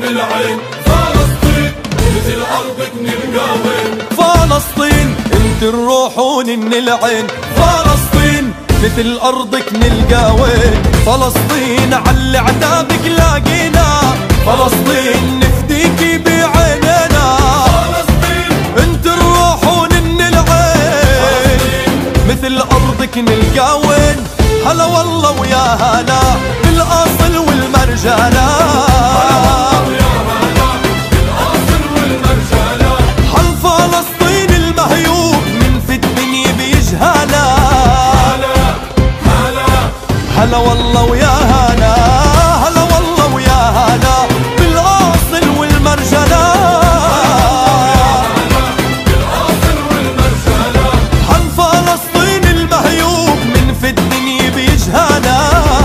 العين. فلسطين مثل أرضك نلقى وين. فلسطين انت الروح ونن العين. فلسطين مثل أرضك نلقى وين. فلسطين على عتابك لاقينا. فلسطين نفديكي بعيننا. فلسطين انت الروح ونن العين. مثل أرضك نلقى وين. هلا والله ويا هلا بالأصل والمرجانة. حل فلسطين المهيوب من في الدنيا بيجهانا. هلا والله ويا هلا. هلا والله ويا هلا بالأصل والمرجانة. حل فلسطين المهيوب من في الدنيا بيجهانا.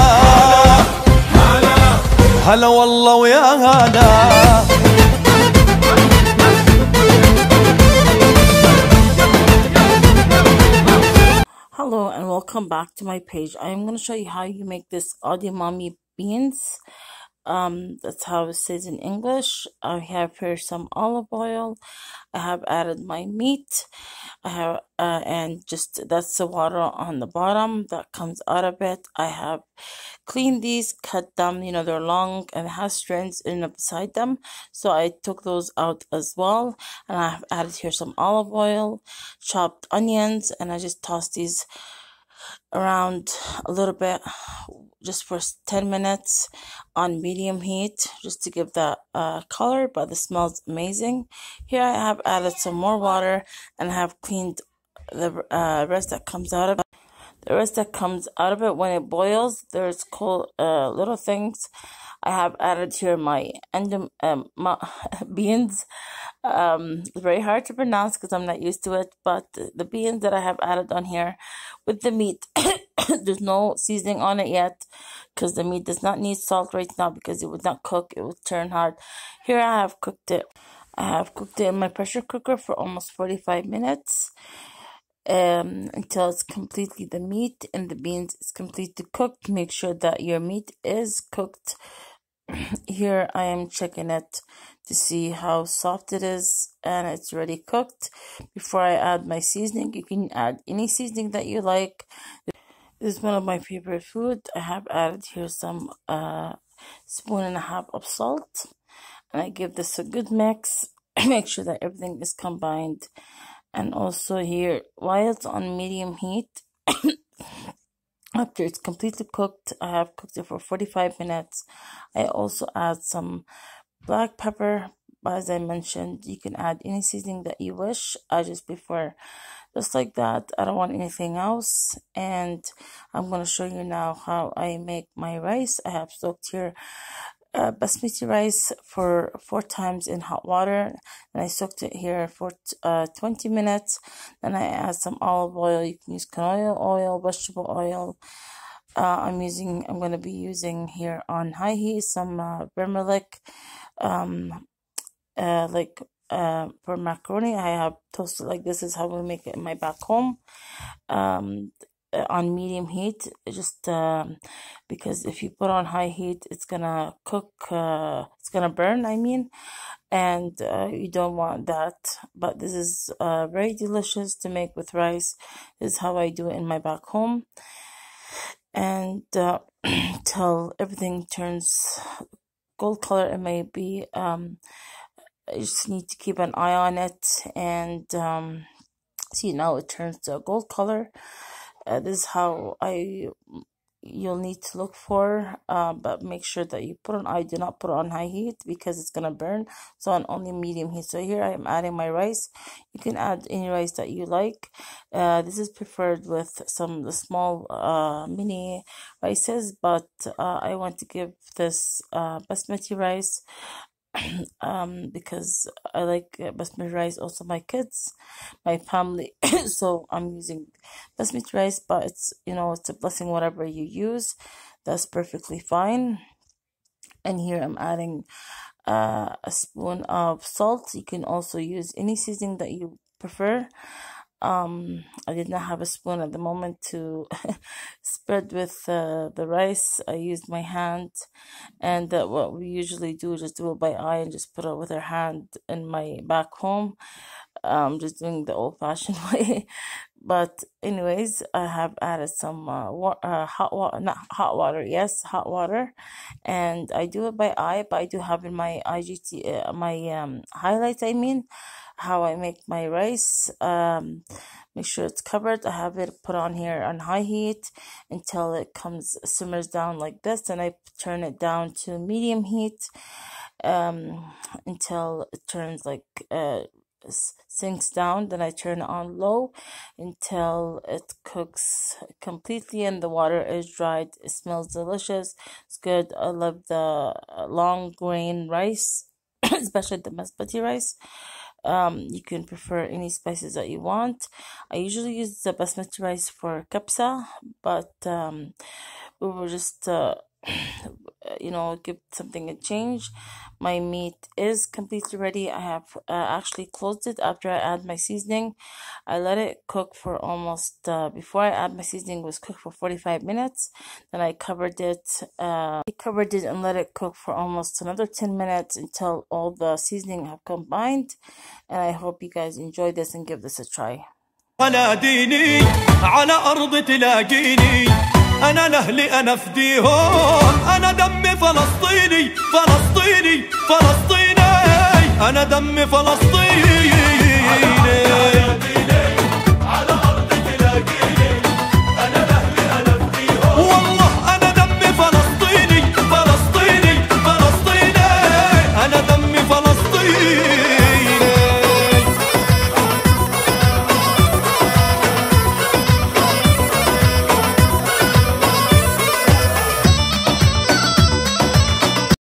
هلا والله ويا هلا. Hello and welcome back to my page. I am going to show you how you make this edamame beans. That's how it says in English. I have here some olive oil. I have added my meat. I have and just that's the water on the bottom that comes out of it. I have cleaned these, cut them, they're long and have strands in beside them, so I took those out as well. And I have added here some olive oil, chopped onions, and I just tossed these around a little bit just for 10 minutes on medium heat, just to give that color, but the smells amazing. Here I have added some more water, and I have cleaned the rest that comes out of it. The rest that comes out of it when it boils, there's cool little things. I have added here my beans. It's very hard to pronounce because I'm not used to it, but the beans that I have added on here with the meat, there's no seasoning on it yet because the meat does not need salt right now because it would not cook, it would turn hard. Here I have cooked it. I have cooked it in my pressure cooker for almost 45 minutes. Until it's completely, the meat and the beans is completely cooked. Make sure that your meat is cooked. Here I am checking it to see how soft it is, and it's already cooked. Before I add my seasoning, you can add any seasoning that you like. This is one of my favorite food. I have added here some spoon and a half of salt, and I give this a good mix. Make sure that everything is combined. And also here, while it's on medium heat, after it's completely cooked, I have cooked it for 45 minutes. I also add some black pepper. As I mentioned, you can add any seasoning that you wish. I just prefer just like that. I don't want anything else. And I'm going to show you now how I make my rice. I have soaked here basmati rice for 4 times in hot water, and I soaked it here for 20 minutes. Then I add some olive oil. You can use canola oil, vegetable oil. I'm going to be using here on high heat some vermilic, for macaroni. I have toasted like this is how we make it in my back home. On medium heat, just because if you put on high heat, it's gonna cook, it's gonna burn, and you don't want that. But this is very delicious to make with rice. This is how I do it in my back home, and till everything turns gold color. It may be you just need to keep an eye on it, and see, now it turns to a gold color. This is how you'll need to look for, but make sure that you put on, I do not put it on high heat because it's gonna burn, so on only medium heat. So here I am adding my rice. You can add any rice that you like. This is preferred with the small mini rices, but I want to give this basmati rice because I like basmati rice. Also my kids, my family. So I'm using basmati rice, but it's it's a blessing. Whatever you use, that's perfectly fine. And here I'm adding a spoon of salt. You can also use any seasoning that you prefer. I did not have a spoon at the moment to spread with the rice. I used my hand, and what we usually do is just do it by eye and just put it with our hand in my back home. Just doing the old-fashioned way. But anyways, I have added some hot water, not hot water, yes, hot water, and I do it by eye. But I do have in my IGT, my highlights. I mean, how I make my rice. Make sure it's covered. I have it put on here on high heat until it simmers down like this, and I turn it down to medium heat until it turns like sinks down. Then I turn it on low until it cooks completely and the water is dried. It smells delicious. It's good. I love the long grain rice, especially the basmati rice. You can prefer any spices that you want. I usually use the basmati rice for kapsa, but we were just give something a change. My meat is completely ready. I have actually closed it after I add my seasoning. I let it cook for almost before I add my seasoning, it was cooked for 45 minutes. Then I covered it. And let it cook for almost another 10 minutes until all the seasoning have combined. And I hope you guys enjoy this and give this a try. على ديني على أرض تلاقيني أنا لأهلي أنا فديهم أنا دمي فلسطيني فلسطيني فلسطيني أنا دمي فلسطيني